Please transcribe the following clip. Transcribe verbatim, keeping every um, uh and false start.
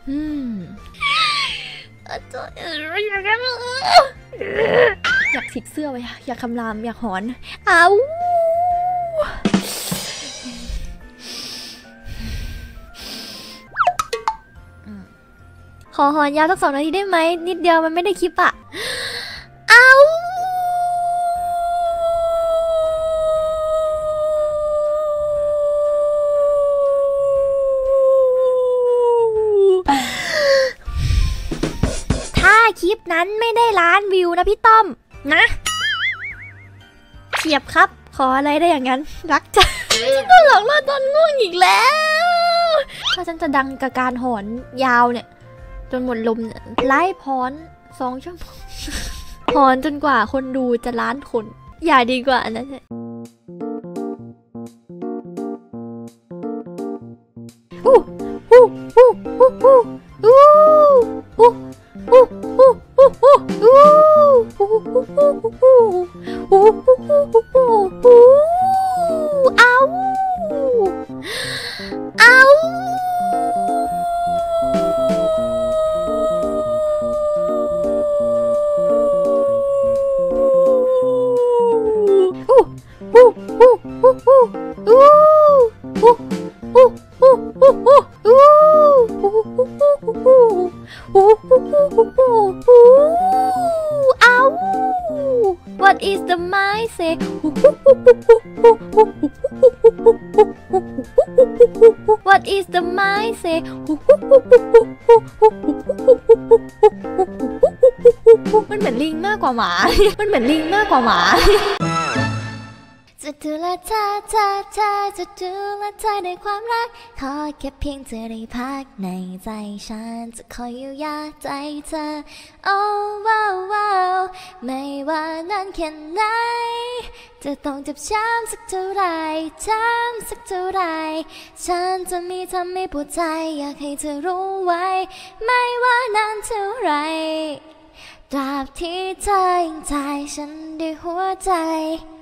อืมอยากฉีกเสื้อไว้อยากคำรามอยากหอนอ้าวขอหอนยาวสักสองนาทีได้ไหมนิดเดียวมันไม่ได้คลิปอะอ้าวถ้าคลิปนั้นไม่ได้ล้านวิวนะพี่ต้อมนะเฉียบครับขออะไรได้อย่างนั้นรักจ้ะฉันก็หลอกล่อตอนง่วงอีกแล้วถ้าฉันจะดังกับการหอนยาวเนี่ยจนหมดลมไล่พรสองชั่วโมงหอนจนกว่าคนดูจะล้านคนอย่าดีกว่านะอู้อู้อู้อู้อู้อู้อู้อู้อู้อู้อู้อู้อู้อ้าวอ้าวWhat is the mind say? What is the mind say? มันเหมือนลิงมากกว่าหมา มันเหมือนลิงมากกว่าหมาจะดูแลเธอเธอเธอจะดูแลเธอในความรักขอแค่เพียงเธอได้พักในใจฉันจะคอยอยู่ยาใจเธอโอ้ว้าวว้าวไม่ว่านานแค่ไหนจะต้องเจ็บช้ำสักเท่าไรช้ำสักเท่าไรฉันจะมีทำให้ปวดใจอยากให้เธอรู้ไว้ไม่ว่านานเท่าไรตราบที่เธอยังใจฉันด้วยหัวใจ